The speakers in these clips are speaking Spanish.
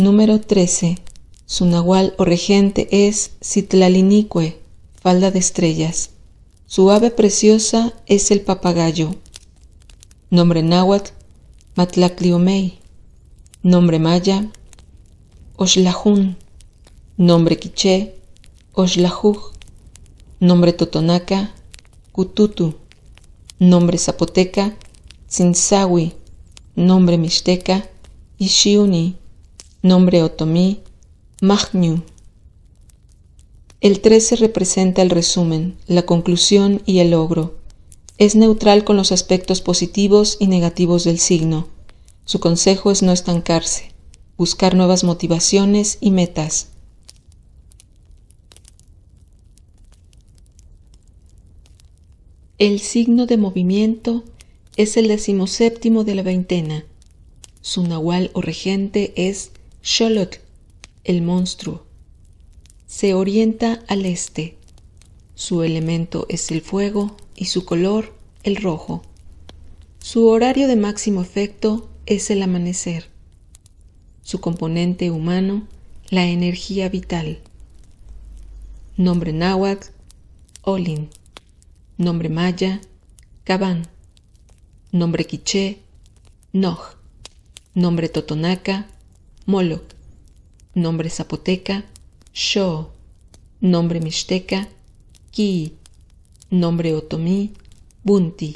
Número 13. Su nahual o regente es Citlalinique, falda de estrellas. Su ave preciosa es el papagayo. Nombre náhuatl, Matlacliomey. Nombre maya, Oxlajún. Nombre quiché, Oxlajuj. Nombre totonaca, Cututu. Nombre zapoteca, Tzinsahui. Nombre mixteca, Ixiuni. Nombre otomí, Majñu. El 13 representa el resumen, la conclusión y el logro. Es neutral con los aspectos positivos y negativos del signo. Su consejo es no estancarse, buscar nuevas motivaciones y metas. El signo de movimiento es el 17º de la veintena. Su nahual o regente es Xolotl, el monstruo. Se orienta al este. Su elemento es el fuego y su color el rojo. Su horario de máximo efecto es el amanecer. Su componente humano, la energía vital. Nombre náhuatl, Olin. Nombre maya, Cabán. Nombre quiché, Noj. Nombre totonaca, Moloc. Nombre zapoteca, Xo. Nombre mixteca, Ki. Nombre otomí, Bunti.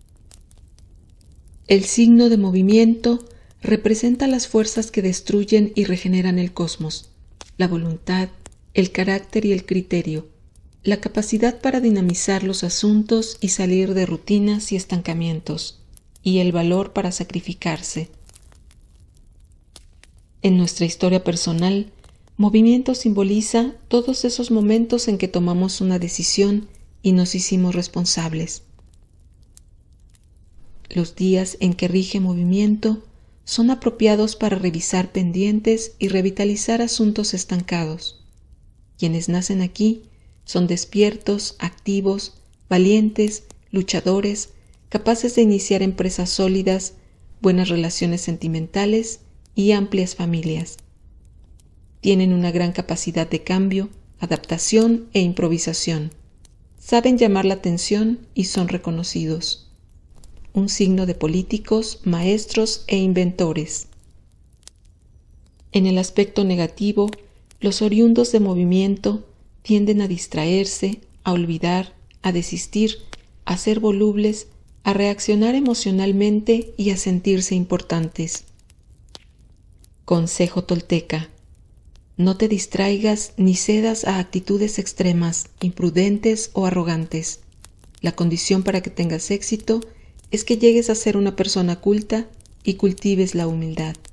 El signo de movimiento representa las fuerzas que destruyen y regeneran el cosmos, la voluntad, el carácter y el criterio, la capacidad para dinamizar los asuntos y salir de rutinas y estancamientos, y el valor para sacrificarse. En nuestra historia personal, movimiento simboliza todos esos momentos en que tomamos una decisión y nos hicimos responsables. Los días en que rige movimiento son apropiados para revisar pendientes y revitalizar asuntos estancados. Quienes nacen aquí son despiertos, activos, valientes, luchadores, capaces de iniciar empresas sólidas, buenas relaciones sentimentales y amplias familias. Tienen una gran capacidad de cambio, adaptación e improvisación. Saben llamar la atención y son reconocidos. Un signo de políticos, maestros e inventores. En el aspecto negativo, los oriundos de movimiento tienden a distraerse, a olvidar, a desistir, a ser volubles, a reaccionar emocionalmente y a sentirse importantes. Consejo tolteca: no te distraigas ni cedas a actitudes extremas, imprudentes o arrogantes. La condición para que tengas éxito es que llegues a ser una persona culta y cultives la humildad.